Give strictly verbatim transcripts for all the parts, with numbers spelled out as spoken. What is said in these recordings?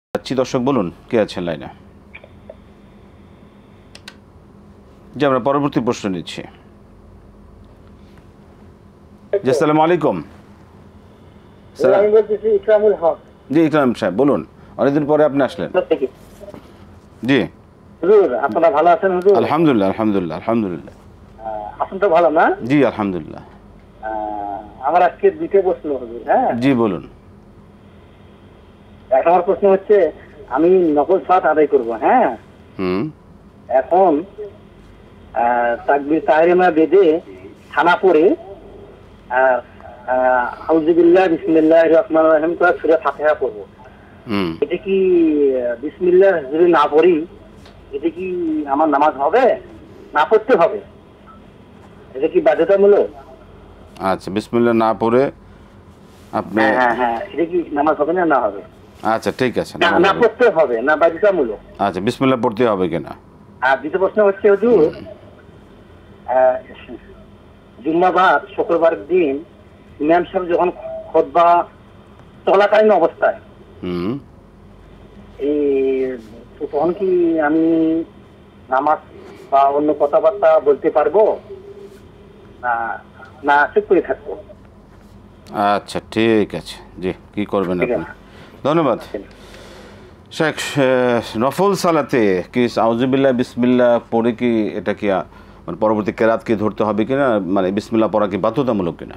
যাচ্ছি দর্শক, বলুন কে আছেন লাইনে? জি, আমরা পরবর্তী প্রশ্ন নিচ্ছি। জি, আসসালামু আলাইকুম। আমি বলতেছি ইকরামুল হক। জি, ইকরাম সাহেব বলুন, অনেকদিন পরে আপনি আসলেন। জি হুজুর, আপনারা ভালো আছেন হুজুর? আলহামদুলিল্লাহ আলহামদুলিল্লাহ আলহামদুলিল্লাহ। আপনি তো ভালো না? জি আলহামদুলিল্লাহ। আমার আজকে দুটো প্রশ্ন হুজুর। হ্যাঁ জি বলুন। এক নম্বর প্রশ্ন হচ্ছে, আমি নকল সালাত আদায় করব। হ্যাঁ হুম এখন তাকবীর তাহরিমা বেদে থানা পড়ে আউযুবিল্লাহ বিসমিল্লাহির রহমানির রহিম করে সূরা ফাতিহা পড়ব। হুম এটা কি বিসমিল্লাহ যদি না পড়ি, এটা কি আমার নামাজ হবে না পড়তে হবে? এটা কি বাধ্যতামূলক? আচ্ছা, বিসমিল্লাহ না পড়ে আপনি, হ্যাঁ হ্যাঁ এটা কি নামাজ হবে না না হবে? আচ্ছা ঠিক আছে, না না পড়তে হবে না বাধ্যতামূলক? আচ্ছা, বিসমিল্লাহ পড়তে হবে কিনা? আর দ্বিতীয় প্রশ্ন হচ্ছে হুজুর, জুম্মাবাদ শুক্রবার দিন ইমাম সাহেব যখন খুতবা চলাকালীন অবস্থায় হুম এই তখন কি আমি নামাজ বা অন্য কথাবার্তা বলতে পারবো না না চুপ করে থাকবো? আচ্ছা ঠিক আছে, জি কি করবেন আপনি? ধন্যবাদ শেখ। নফল সালাতে কি আউযুবিল্লাহ বিসমিল্লাহ পড়ে কি এটা কি মানে পরবর্তী কেরাত কি ধরতে হবে কিনা, মানে বিসমিল্লাহ পড়া কি বাধ্যতামূলক কিনা?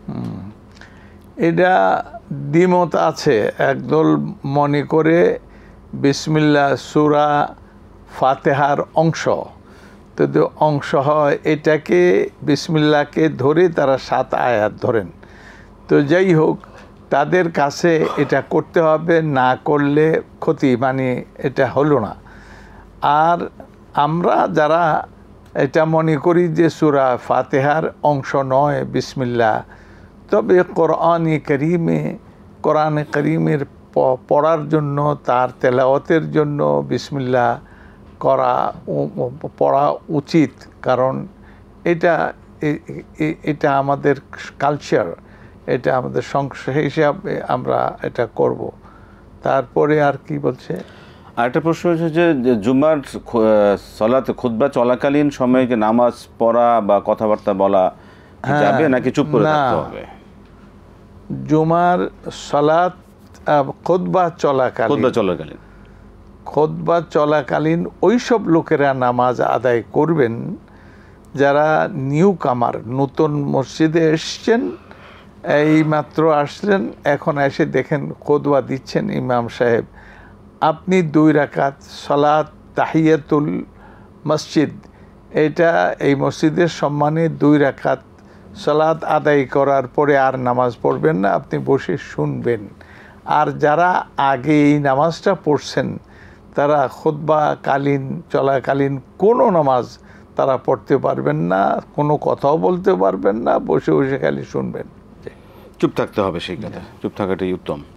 এটা দ্বিমত আছে। একদল মনে করে বিসমিল্লাহ সূরা ফাতিহার অংশ, যদি অংশ হয় এটাকে বিসমিল্লাহকে ধরে তারা সাত আয়াত ধরেন। তো যাই হোক, তাদের কাছে এটা করতে হবে, না করলে ক্ষতি, মানে এটা হলো না। আর আমরা যারা এটা মনে করি যে সূরা ফাতিহার অংশ নয় বিসমিল্লাহ, তবে কোরআনে কারীমে কোরআনে কারীমের পড়ার জন্য, তার তেলাওয়াতের জন্য বিসমিল্লাহ করা পড়া উচিত। কারণ এটা এটা আমাদের কালচার, এটা আমাদের সংস্কৃতি হিসাবে আমরা এটা করব। তারপরে আর কি বলছে? আরেকটা প্রশ্ন হচ্ছে যে জুমার সালাতে খুতবা চলাকালীন সময়ে কি নামাজ পড়া বা কথাবার্তা বলা যাবে নাকি চুপ করে থাকতে হবে? জুমার সালাত খুতবা চলাকালীন খুতবা চলাকালীন খুতবা চলাকালীন ওই সব লোকেরা নামাজ আদায় করবেন যারা নিউ কামার, নতুন মসজিদে এসছেন, এই মাত্র আসলেন, এখন এসে দেখেন খুতবা দিচ্ছেন ইমাম সাহেব, আপনি দুই রাকাত সালাত তাহিয়াতুল মসজিদ, এটা এই মসজিদের সম্মানে দুই রাকাত সালাত আদায় করার পরে আর নামাজ পড়বেন না, আপনি বসে শুনবেন। আর যারা আগে এই নামাজটা পড়ছেন তারা খুতবাকালীন চলাকালীন কোনো নামাজ তারা পড়তে পারবেন না, কোনো কথাও বলতে পারবেন না, বসে বসে খালি শুনবেন। চুপ থাকতে হবে, সেই কথা, চুপ থাকাটাই উত্তম।